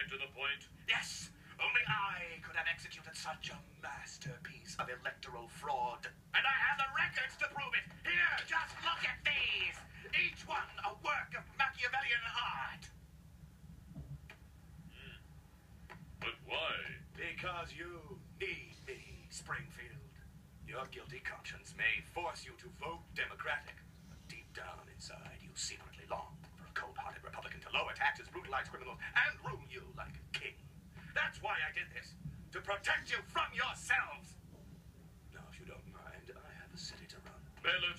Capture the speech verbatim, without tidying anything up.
to the point. Yes, only I could have executed such a masterpiece of electoral fraud. And I have the records to prove it. Here, just look at these. Each one a work of Machiavellian art. Hmm. But why? Because you need me, Springfield. Your guilty conscience may force you to vote Democratic, but deep down inside you secretly long for a cold-hearted Republican to lower taxes, brutalize criminals, and rule you like a king. That's why I did this, to protect you from yourselves. Now, if you don't mind, I have a city to run. Bailiff,